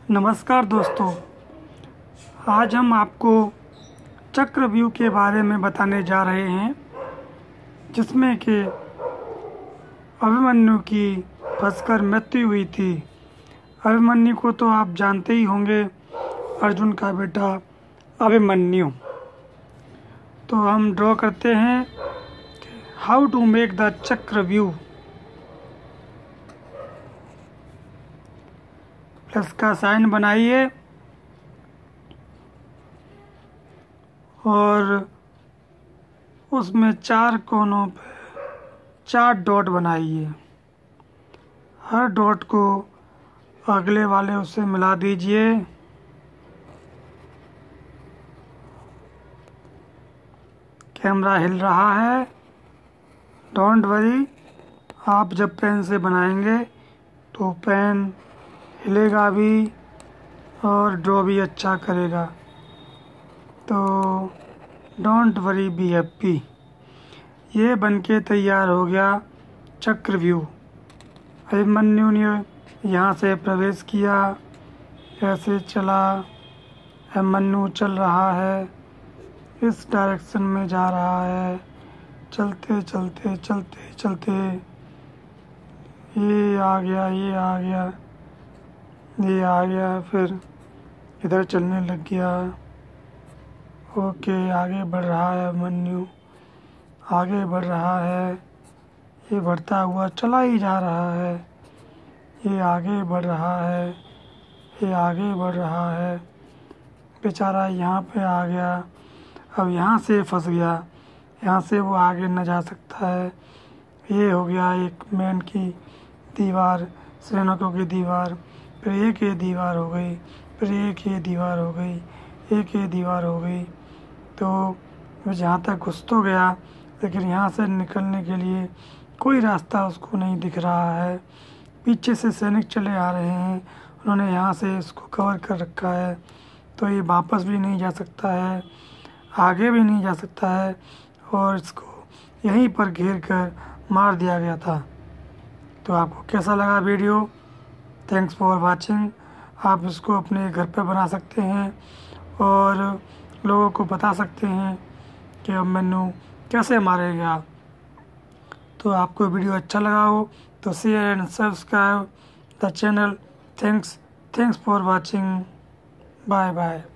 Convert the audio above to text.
नमस्कार दोस्तों, आज हम आपको चक्रव्यूह के बारे में बताने जा रहे हैं, जिसमें कि अभिमन्यु की फंसकर मृत्यु हुई थी। अभिमन्यु को तो आप जानते ही होंगे, अर्जुन का बेटा अभिमन्यु। तो हम ड्रॉ करते हैं how to make the chakravyuh. Plus का साइन बनाइए और उसमें 4 कोनों पे 4 डॉट बनाइए। हर डॉट को अगले वाले उससे मिला दीजिए। कैमरा हिल रहा है, डोंट वरी। आप जब पेन से बनाएंगे तो पेन हिलेगा भी और ड्रॉ भी अच्छा करेगा। तो डोंट वरी, बी हैप्पी। ये बनके तैयार हो गया चक्रव्यूह। अभिमन्यु ने यहाँ से प्रवेश किया, ऐसे चला। अभिमन्यु चल रहा है, इस डायरेक्शन में जा रहा है। चलते चलते चलते चलते ये आ गया, ये आ गया, ये आ गया, फिर इधर चलने लग गया। ओके, आगे बढ़ रहा है अभिमन्यु, आगे बढ़ रहा है। ये बढ़ता हुआ चला ही जा रहा है। ये आगे बढ़ रहा है, ये आगे बढ़ रहा है। बेचारा यहाँ पे आ गया, अब यहाँ से फंस गया, यहाँ से वो आगे न जा सकता है। ये हो गया एक मेन की दीवार, सैनिकों की दीवार। फिर एक ये दीवार हो गई, फिर एक ये दीवार हो गई, एक ये दीवार हो गई। तो वो जहाँ तक घुस तो गया, लेकिन यहाँ से निकलने के लिए कोई रास्ता उसको नहीं दिख रहा है। पीछे से सैनिक चले आ रहे हैं, उन्होंने यहाँ से इसको कवर कर रखा है। तो ये वापस भी नहीं जा सकता है, आगे भी नहीं जा सकता है, और इसको यहीं पर घेर कर मार दिया गया था। तो आपको कैसा लगा वीडियो? Thanks for watching. आप इसको अपने घर पे बना सकते हैं और लोगों को बता सकते हैं कि अभिमन्यु कैसे मारेगा। तो आपको वीडियो अच्छा लगा हो तो share and subscribe the channel. Thanks for watching. Bye bye.